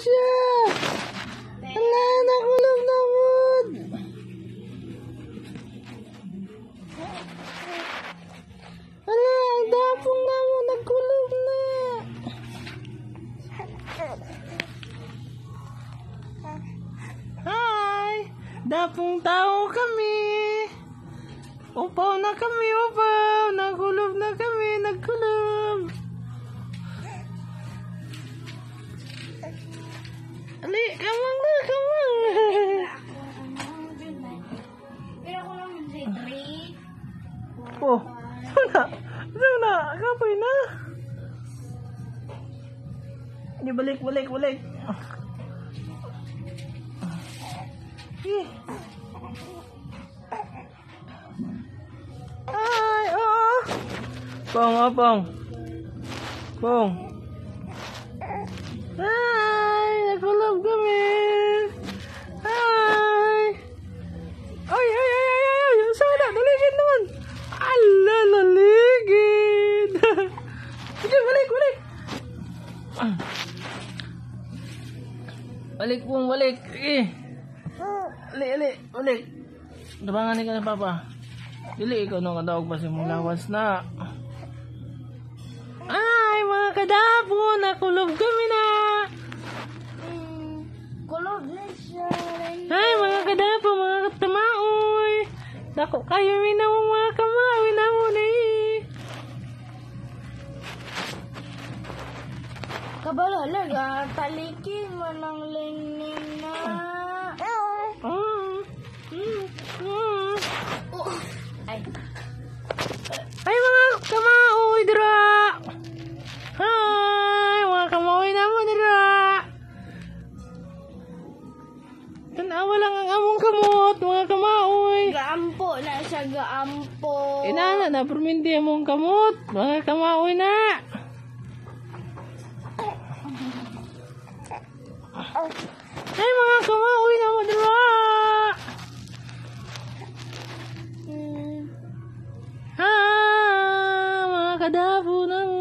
siya. Ala, nakulog na mood. Ala, ang dapong na mo, nagkulog na. Hi! Dapong tao kami. Upaw na kami, upaw. Nagkulog na kami, nagkulog. Ali, kamang na, kamang. Pero ako lang mag-3. Oh, na, kapoy na. Hindi, balik. Ay, oo. Pong. Ay, nakulog kami. Ay. Ay. Sana, naligid naman. Ala, naligid. Sige, balik. Balik. Balik. Dabangan ka na, Papa. Dili, ikaw nung katawag pa si mong lawas na. Ay, mga kadapo, nakulog kami na. Kulog na siya. Ay, mga kadapo, mga katamaoy. Dako kayo minawang mga kamaoy na mo na eh. Kabalalaga, talikin mo ng lingning na. Ay, mga kamaoy dira. Hi, mga kamaoy na mo dira. Tanawa lang ang among kamot, mga kamaoy. Gaampo na siya, gaampo. Inana na, perminti among kamot, mga kamaoy na. Ay, mga kamaoy na mo dira. Mga kadapo ng